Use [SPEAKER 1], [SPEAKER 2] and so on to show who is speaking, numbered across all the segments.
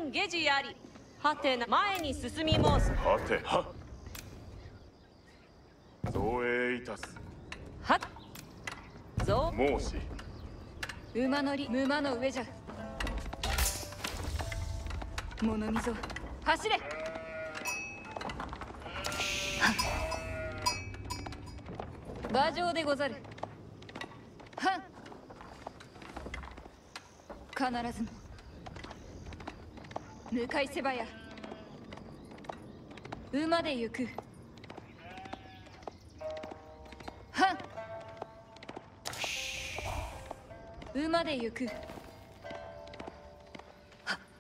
[SPEAKER 1] 万下事あり。はてな、前に進み申す。
[SPEAKER 2] はては。造営いたす。
[SPEAKER 1] はっ。ぞ。
[SPEAKER 2] 申し。
[SPEAKER 3] 馬乗り、馬の上じゃ。物見ぞ。走れ。馬上でござる。はん。必ずも。向かいせばや。馬で行く。はん。馬で行く。はっ。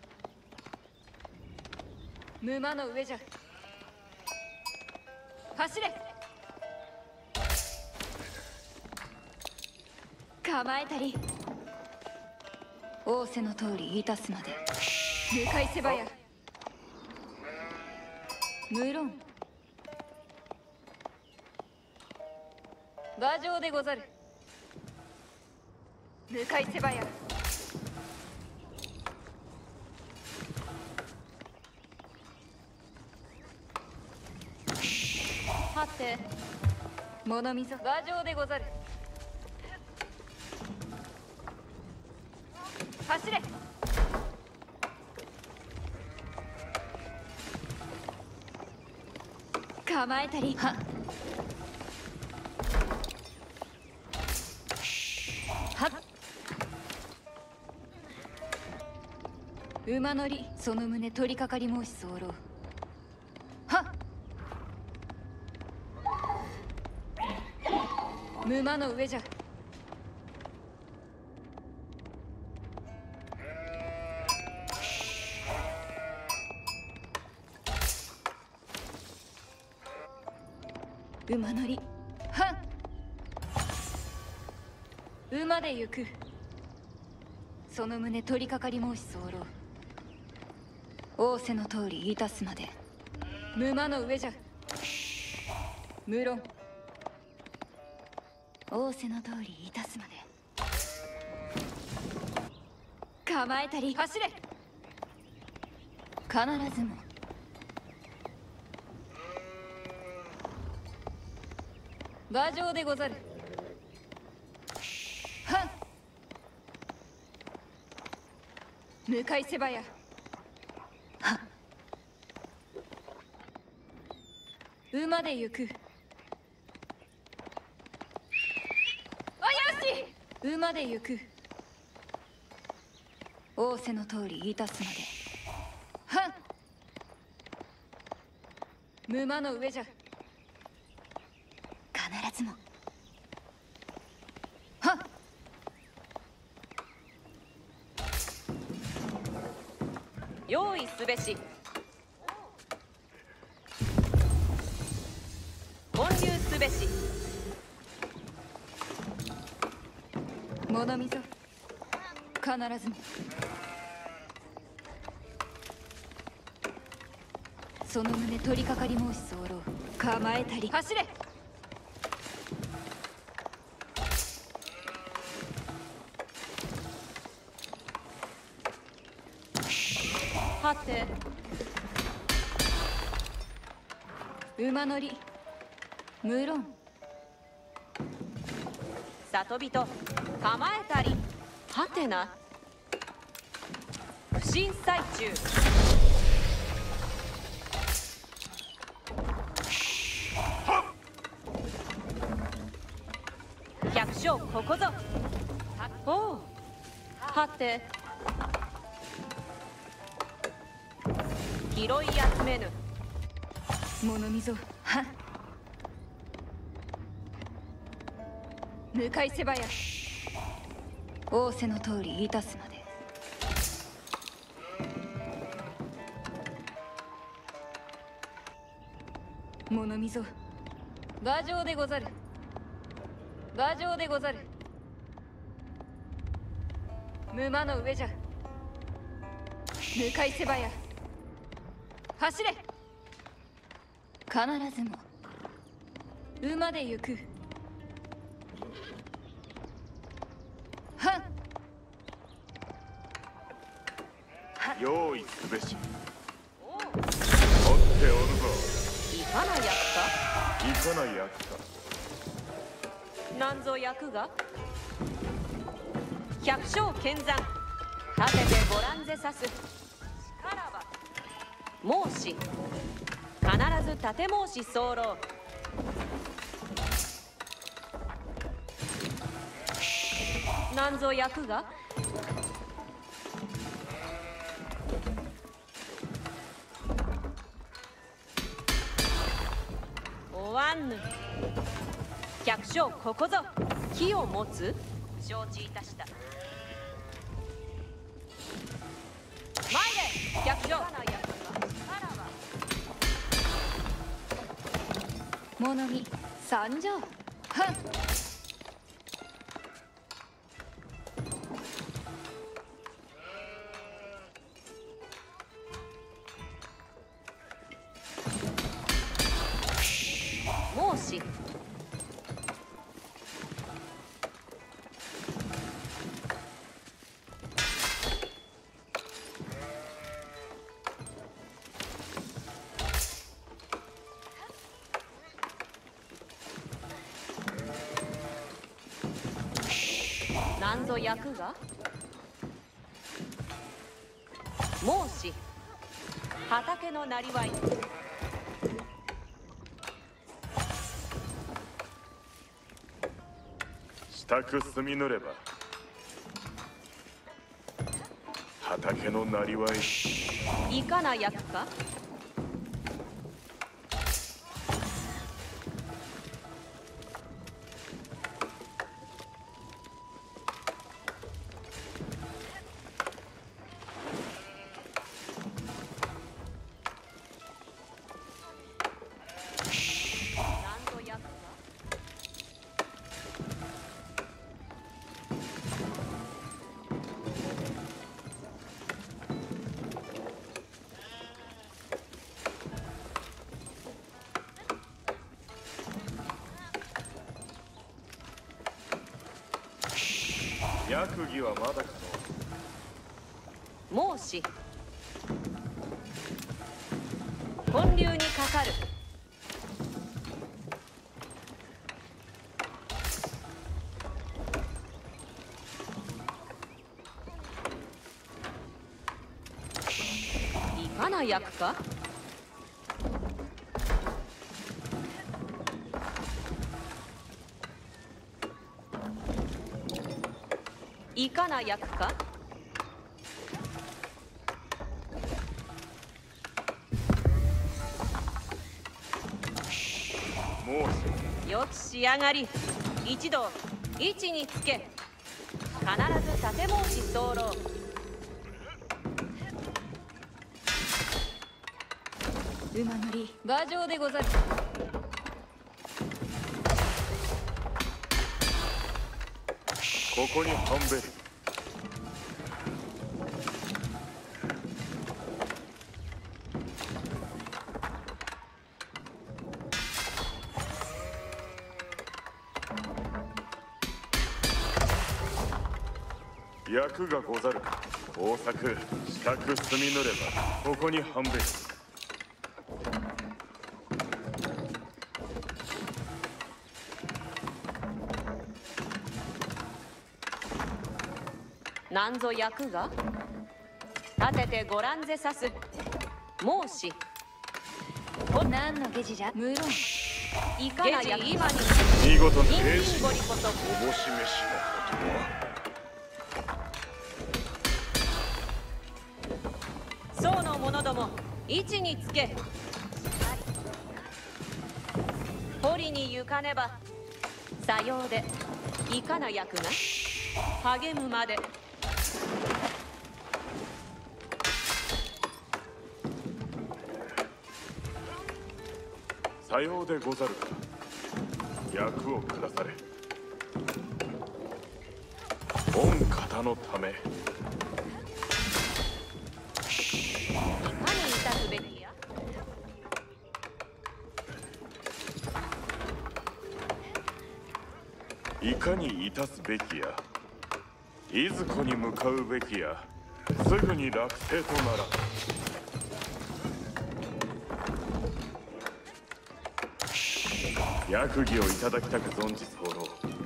[SPEAKER 3] 馬の上じゃ。走れ。構えたり。仰せの通りいたすまで。向かいせばや。無論。馬上でござる。向かいせばや。
[SPEAKER 1] はて。
[SPEAKER 3] 物見ぞ。馬上でござる。走れ。構えたり。はっ。はっ。馬乗り、その旨取りかかり申し候。はっ。馬の上じゃ。馬乗り。はん。馬で行く。その旨取りかかり申し候。仰せの通りいたすまで。馬の上じゃ。無論。仰せの通りいたすまで。構えたり。走れ。必ずも。馬上でござる。はん。向かいせばや。はっ。馬で行く。あ、よし。馬で行く。仰せの通りいたすまで。はん。馬の上じゃ。必ずも。はっ。
[SPEAKER 1] 用意すべし。建立すべし。
[SPEAKER 3] 物見ぞ。必ずも。その旨取りかかり申し候。構えたり。走れ。
[SPEAKER 1] はて。
[SPEAKER 3] 馬乗り。無論。
[SPEAKER 1] 里人。構えたり。はてな。不審最中。百姓ここぞ。おう。はて。拾い集めぬ。
[SPEAKER 3] 物見ぞ。はっ。向かいせばや。仰せの通りいたすまで。物見ぞ。馬上でござる。馬上でござる。馬の上じゃ。向かいせばや。走れ。必ずも。馬で行く。はん。
[SPEAKER 2] 用意すべべし。
[SPEAKER 1] おう、
[SPEAKER 2] 持っておるぞ。
[SPEAKER 1] いかな役
[SPEAKER 2] いかな役か。
[SPEAKER 1] か。なんぞ役が。百姓剣山。立ててご覧ぜさす。しからば。申し。必ず立て申し候。なんぞ役が。おわんぬ。百姓ここぞ。木を持つ。承知いたした。前で百姓。
[SPEAKER 3] 物見参上。はっ。
[SPEAKER 1] 申し。なんぞ役が。申し。畑のなりわい。
[SPEAKER 2] 支度済みぬれば。畑のなりわい。
[SPEAKER 1] いかな役か。なんぞ役か。
[SPEAKER 2] 役儀はまだか
[SPEAKER 1] 申し。本流にかかる。いかな役か。いかな役か。
[SPEAKER 2] 申し。
[SPEAKER 1] よき仕上がり。一同位置につけ。必ず立て申し候。
[SPEAKER 3] 馬乗り馬上でござる。
[SPEAKER 2] ここに半べり。役がござるか。工作支度済みぬればここに半べり。
[SPEAKER 1] なんぞ役が。立ててご覧ぜさす。申し。
[SPEAKER 3] 何の下地じゃ。無論。
[SPEAKER 1] いかな役。今に。
[SPEAKER 2] 見事な
[SPEAKER 1] イン
[SPEAKER 2] 兵士。
[SPEAKER 1] インゴリこそ。
[SPEAKER 2] おぼし飯のことは。
[SPEAKER 1] 僧の者ども位置につけ。堀に行かねば。さようでいかな役が。励むまで。
[SPEAKER 2] さようでござるか。役を下され。御方のため。
[SPEAKER 1] 何いたすべきや。
[SPEAKER 2] いかにいたすべきや。いずこに向かうべきや。すぐに落成となら。 役儀をいただきたく存じ候。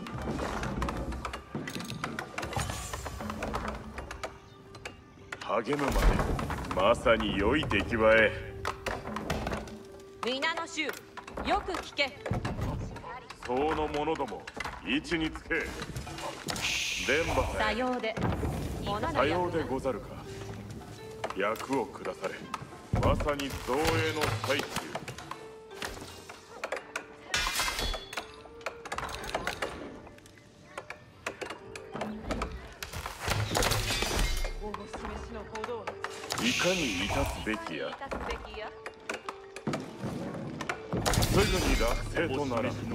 [SPEAKER 2] 励むまでまさに良い出来栄え。
[SPEAKER 1] 皆の衆、よく聞け。
[SPEAKER 2] 僧の者ども、位置につけ。伝馬
[SPEAKER 1] さようで。
[SPEAKER 2] さようでござるか。役を下され。まさに造営の最中。いかにいたすべきや。すぐに落成とならぬ。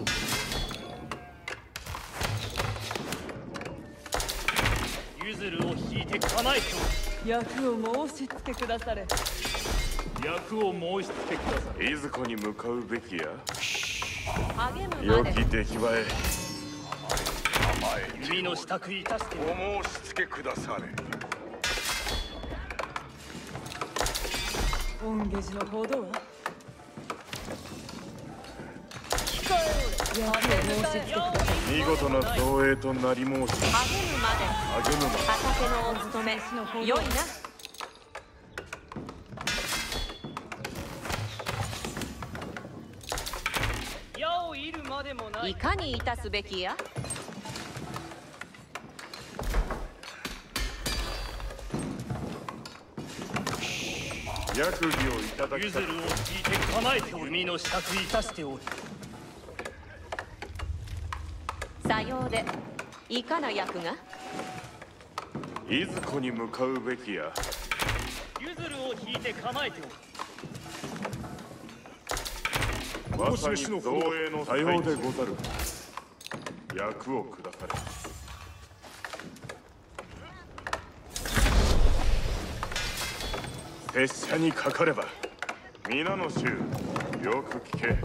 [SPEAKER 4] ゆずるを引いて構えておる。
[SPEAKER 5] 役を申し付けくだされ。
[SPEAKER 4] 役を申し付けくだされ。
[SPEAKER 2] いずこに向かうべきや。
[SPEAKER 1] 励む
[SPEAKER 2] 良
[SPEAKER 1] まで。
[SPEAKER 2] き出来栄え。
[SPEAKER 4] 弓の支度いたしておる。
[SPEAKER 6] お申し付けくだされ。
[SPEAKER 5] 御下寺の行動は
[SPEAKER 3] 控えおれ。
[SPEAKER 5] 役を申し付けくだされ。
[SPEAKER 2] 見事な造営となり申し。
[SPEAKER 1] 励むまで。
[SPEAKER 2] 励むまで。
[SPEAKER 1] 畑のお務め、良いな。
[SPEAKER 4] 矢を射るまでもないい。
[SPEAKER 1] かにいたすべきや。
[SPEAKER 2] 役儀をいただきたく。
[SPEAKER 4] ゆずるを引いて構えておる。弓の支度いたしておる。
[SPEAKER 1] さようで。いかな役が。
[SPEAKER 2] いずこに向かうべきや。
[SPEAKER 4] ゆずるを引いて構えておる。
[SPEAKER 2] まさに造営のさようでござる。役を下され。拙者にかかれば皆の衆よく聞け。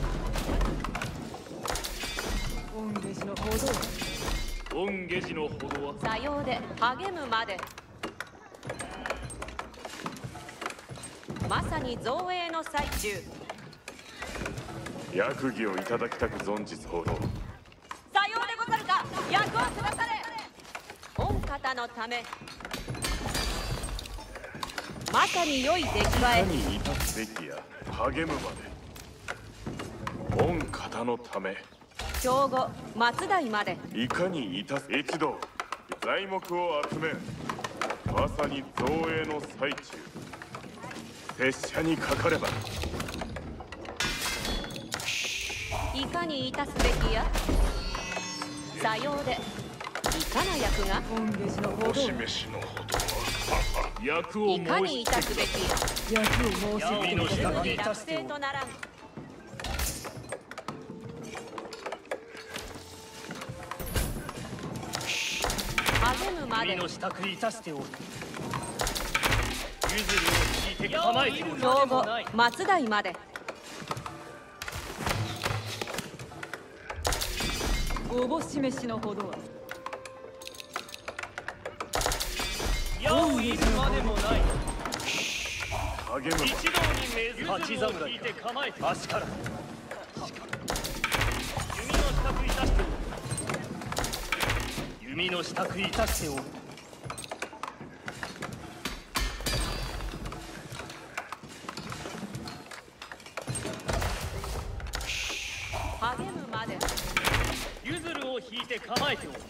[SPEAKER 5] 御下寺の行動は
[SPEAKER 4] 御下寺のほどは
[SPEAKER 1] さようで。励むまで。まさに造営の最中。
[SPEAKER 2] 役儀をいただきたく存じ候。
[SPEAKER 1] さようでござるか。役をくだされ。御方のため。まさに良い出来栄
[SPEAKER 2] 他
[SPEAKER 1] え。
[SPEAKER 2] にいたすべきや。励むまで御方のため。
[SPEAKER 1] 兵庫松代まで。
[SPEAKER 2] いかにいたす。一同材木を集め。まさに造営の最中。拙者にかかれば
[SPEAKER 1] いかにいたすべきや。さようで。いかな役が。
[SPEAKER 5] 御下寺の行動は
[SPEAKER 6] 示しのほどは。
[SPEAKER 4] 役を
[SPEAKER 1] いかに
[SPEAKER 4] 申し
[SPEAKER 1] いたすべきや。
[SPEAKER 5] 役を申し付け
[SPEAKER 4] 弓の支
[SPEAKER 5] くだされ。
[SPEAKER 4] 度いた
[SPEAKER 1] 落
[SPEAKER 4] しておる。
[SPEAKER 1] 成とならん。励むまで。
[SPEAKER 4] 弓の支度いたしておる。ゆずるを引いて構えておる。
[SPEAKER 1] 兵庫松代まで。
[SPEAKER 5] おぼし飯のほどは
[SPEAKER 4] 矢を射るまでもない。
[SPEAKER 2] 励む
[SPEAKER 4] 一同に命ずる。八侍を引いて構えて。足から弓の支度いたしておる。弓の支度いたしておる。
[SPEAKER 1] 励むまで。
[SPEAKER 4] ゆずるを引いて構えておる。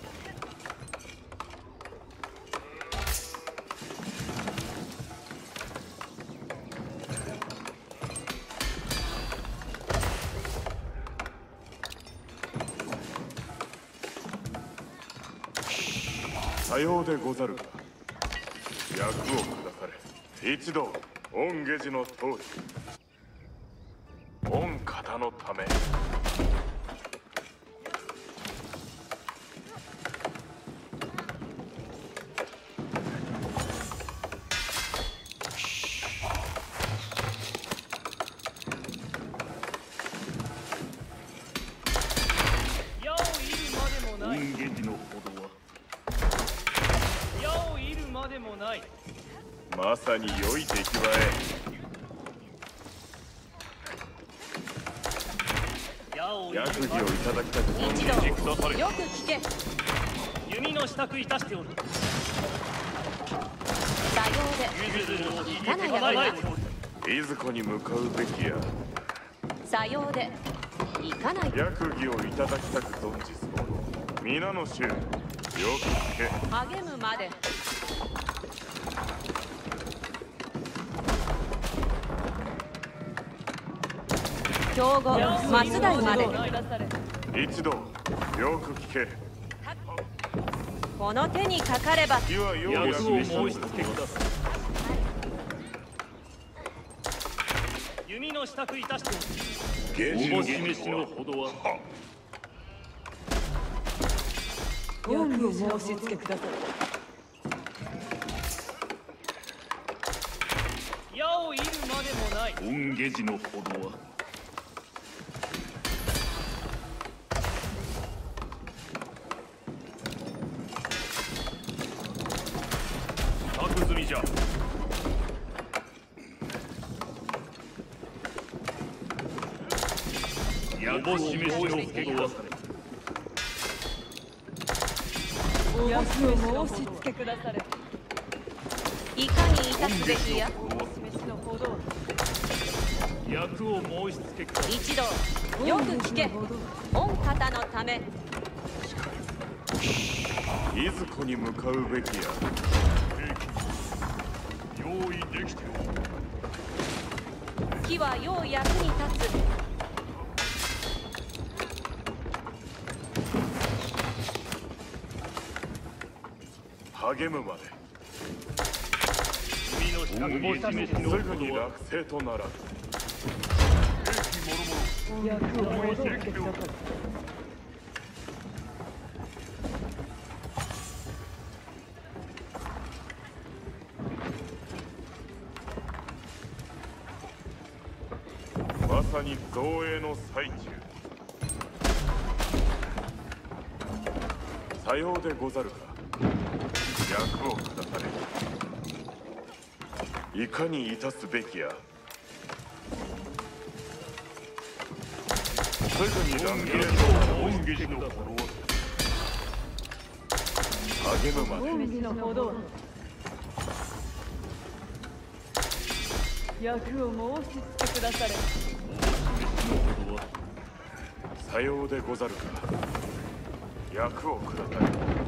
[SPEAKER 2] さようでござるか。役を下され。一同御下寺の通り。御方のため。
[SPEAKER 4] 矢を射るまでもない。
[SPEAKER 2] 下寺のほどは。
[SPEAKER 4] 矢を射るまでもない。
[SPEAKER 2] まさに良い出来栄え。
[SPEAKER 4] 矢をを
[SPEAKER 2] 役儀をいただきたく存じ
[SPEAKER 1] 一
[SPEAKER 2] てくだされ。
[SPEAKER 1] 度よく聞け。
[SPEAKER 4] 弓の支度いたしておる。
[SPEAKER 1] さよ
[SPEAKER 4] ゆずるを引いて
[SPEAKER 1] かなや
[SPEAKER 4] 構えておる。
[SPEAKER 2] いずこに向かうべきや。
[SPEAKER 1] うでさようで行かない。
[SPEAKER 2] 役儀をいただきたく存じ候。皆の衆、よく聞け。
[SPEAKER 1] 励むまで。兵庫松代まで。
[SPEAKER 2] 一度、よく聞け。
[SPEAKER 1] この手にかかれば
[SPEAKER 2] 火はようやく
[SPEAKER 4] 役を申し付けください。弓の支度いたしておる。おぼし飯のほどは
[SPEAKER 5] 役を申し付けくださ
[SPEAKER 4] 矢を射るまでもない。
[SPEAKER 7] 恩下寺のほどは
[SPEAKER 4] 白済みじゃ。おぼし飯のほどは
[SPEAKER 5] い。役を申し付けくだされ。
[SPEAKER 1] いかに致すべきや。
[SPEAKER 5] 飯のほどは。
[SPEAKER 4] 役を申し付けください。
[SPEAKER 1] 一度よく聞け。御方のため。
[SPEAKER 2] いずこに向かうべきや。
[SPEAKER 7] 用意できておる。
[SPEAKER 1] 木はよう役に立つ。
[SPEAKER 2] 励むまで。
[SPEAKER 4] 弓の支度
[SPEAKER 7] おぼし飯の
[SPEAKER 2] す
[SPEAKER 7] ほどは
[SPEAKER 2] ぐに落成とならず。
[SPEAKER 5] 役を申し付けくだされ。
[SPEAKER 2] まさに造営の最中。さようでござるか。役を下され。いかに致すべきや。すぐに乱切れとなる。
[SPEAKER 7] 恩下寺のほどは
[SPEAKER 2] 励むまで。
[SPEAKER 5] 飯のほどは。役を申し付けくだされ。
[SPEAKER 7] 飯のほどは
[SPEAKER 2] さようでござるか。役を下され。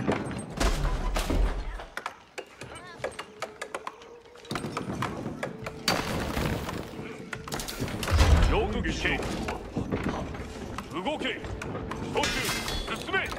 [SPEAKER 7] よく聞け。動け。途中進め。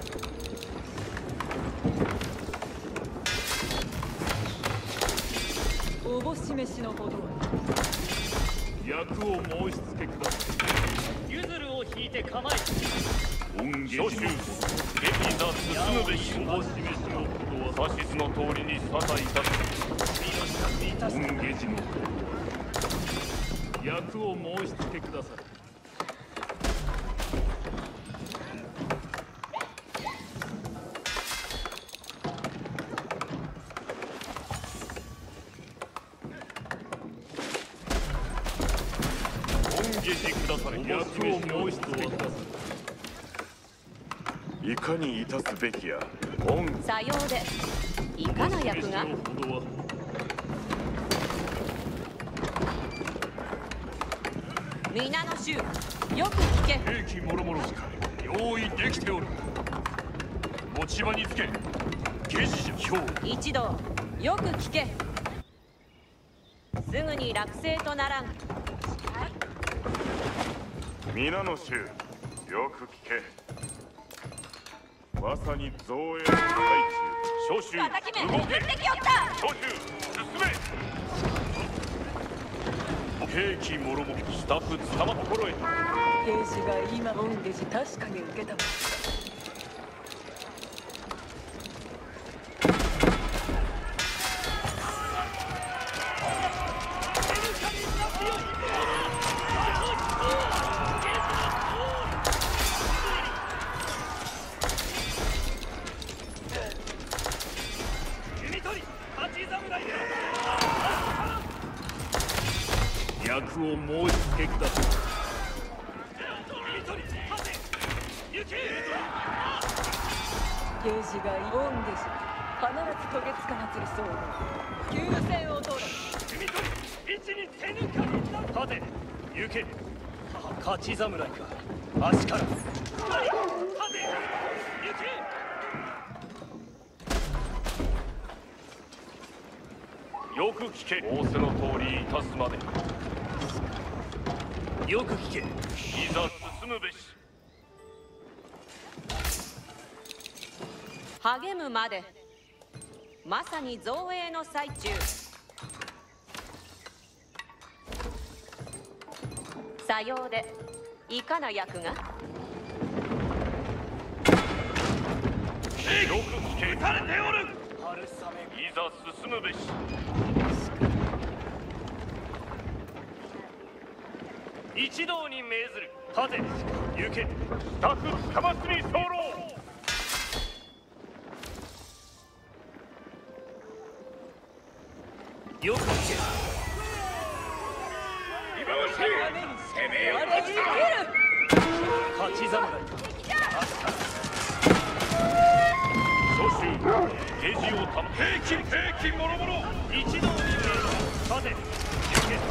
[SPEAKER 5] おぼし飯のほどは。
[SPEAKER 7] 役を申し付けくださ
[SPEAKER 4] ゆずるを引いて構えて
[SPEAKER 7] い。恩下寺のほどは
[SPEAKER 2] 激座進むべし。
[SPEAKER 7] おぼし飯のほどは
[SPEAKER 2] 指図の通りに沙汰いたす。
[SPEAKER 4] 弓の支度いたしておる。
[SPEAKER 7] 恩下寺のほどは役を申し付けください。
[SPEAKER 2] 恩下寺下され。
[SPEAKER 7] 役を申し付けください。
[SPEAKER 2] いかに致すべきや。恩
[SPEAKER 1] さようでいかな役が。
[SPEAKER 7] 飯のほどは
[SPEAKER 1] 皆の衆よく聞け。
[SPEAKER 7] 兵器もろもろ用意できておる。持ち場につけ。下司じゃ兵。
[SPEAKER 1] 一度よく聞け。すぐに落成とならん。
[SPEAKER 2] 皆の衆、よく聞け。まさに造営の最中。召集
[SPEAKER 1] 敵め
[SPEAKER 2] 動け。
[SPEAKER 1] 撃ってきよった。
[SPEAKER 2] 召集進め。兵器もろもろスタッフ捕まっ心得た。
[SPEAKER 5] 兵士が今御下寺確かに受けた。
[SPEAKER 4] 弓取り八侍だ。
[SPEAKER 7] 役を申し付けください。
[SPEAKER 4] 弓取り
[SPEAKER 5] ゲージがオンゲジ必ず渡月かまつりそう休戦を取れ
[SPEAKER 4] 踏み込み位置に手抜かりな勝て行け勝ち侍か足から勝て行け
[SPEAKER 7] よく聞け仰せの通りいたすまで
[SPEAKER 4] よく聞け
[SPEAKER 7] いざ進むべし
[SPEAKER 1] 励むまでまさに造営の最中さようでいかな役が
[SPEAKER 7] よく聞け撃たれておる
[SPEAKER 4] 春雨
[SPEAKER 7] いざ進むべし
[SPEAKER 4] 一同に命ずる立て行け
[SPEAKER 7] タクつかますに候
[SPEAKER 4] よく聞け
[SPEAKER 6] 今はし攻めよう
[SPEAKER 4] 勝ち侍か
[SPEAKER 7] 諸州ゲジをた兵器もろもろ
[SPEAKER 4] 一同に命ずる立て行け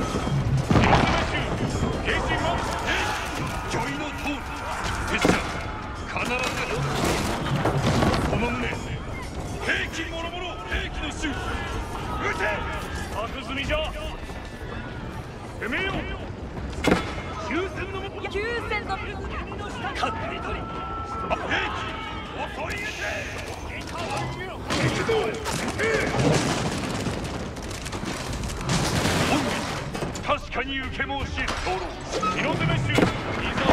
[SPEAKER 7] ゲジも
[SPEAKER 6] ジョイの通り拙者必ず
[SPEAKER 7] その旨兵器もろもろ兵器の衆撃て悪済みじゃ攻めよう休戦のも
[SPEAKER 5] 休戦の
[SPEAKER 4] 勝手に取り
[SPEAKER 7] 兵器襲い撃て確かに受け申し候日の出め衆いざ